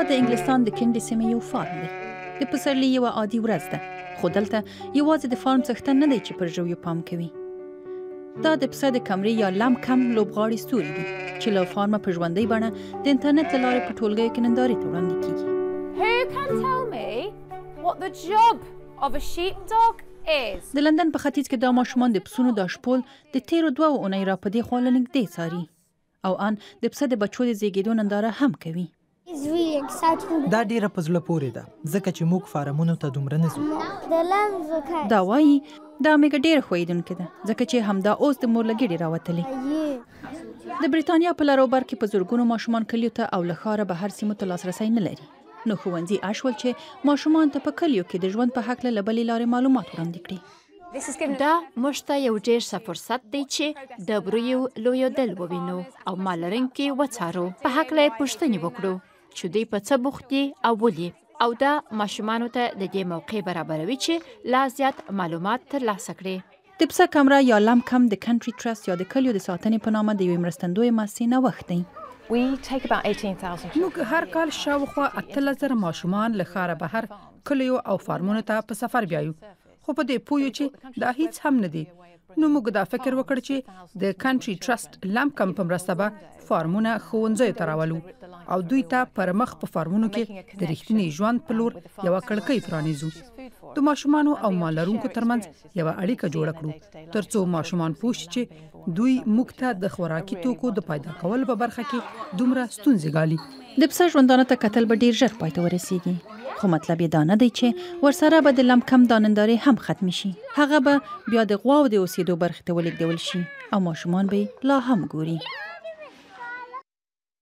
د انګلستان د کندي سیمې یو فارم دی. د پسرلي یوه عادي ورځ ده، خو دلته یوازې د فارم څښتن نه دی چې پر ژویو پام کوي. دا د پسه د کمرې یا لم کم لوبغاړي ستوري دي چې له فارمه په ژوندۍ بڼه د انټرنیټ له لارې په ټولګیو کې نندارې ته وړاندې کیږي. Who can tell me what the job of a sheepdog is? د لندن په ختیځ کې دا ماشومان د پسونو دا شپول د تیرو 2 اونۍ را په دې خوا له نږدې څاري او ان د پسه د بچو د زیږېدو ننداره هم کوي. دا ډیره په زړه پورې ده ځکه چې موږ فارمونو ته دومره نه ځو. دا وایي دا میګه ډیره ښویېدونکې ده ځکه چې همدا اوس د مور له ګېډې راوتلې. د بریتانیا په لر او بر کې په زرګونو ماشومان کلیو ته او له ښاره بهر سیمو ته لاسرسی نه لري. نو ښوونځي اشول چې ماشومان ته په کلیو کې د ژوند په هکله له بلې لارې معلومات وړاندې کړي. دا موږ ته یو ډېر ښه فرصت دی چې د ورویو لویېدل ووینو او مال لرونکي وڅارو، په هکله یې پوښتنې وکړو چې دوی په څه بوخت دي او ولې، او دا ماشومانو ته د دې موقع برابروي چې لا زیات معلومات ترلاسه کړي. د پسه کمره یا لم کم د کنټري ټرست یا د کلیو د ساتنې په نامه د یوې مرستندویې مؤسسې نوښت دی. موږ هر کال شاوخوا 18,000 ماشومان له ښاره بهر کلیو او فارمونو ته په سفر بیایو، خو په دې پوه یو چې دا هیڅ هم نه دی. نو موږ دا فکر وکړ چې د کنټري ټرست لم کم په مرسته به فارمونه ښوونځیو ته راولو او دوی ته پر مخ په فارمونو کې د رښتیني ژوند په لور یوه کړکۍ پرانیزو. د ماشومانو او مال لرونکو ترمنځ یوه اړیکه جوړه کړو ترڅو ماشومان پوه شي چې دوی موږ ته د خوراکي توکو د پیدا کولو په برخه کې دومره ستونزې ګالي. د پسه ژوندانه ته کتل به ډیر ژر پای ته ورسیږي، خو مطلب یې دا نه دی چې ورسره به د لم کم دا نندارې هم ختم شي. هغه به بیا د غواو د اوسېدو برخې ته ولېږدول شي او ماشومان به لا هم ګوري.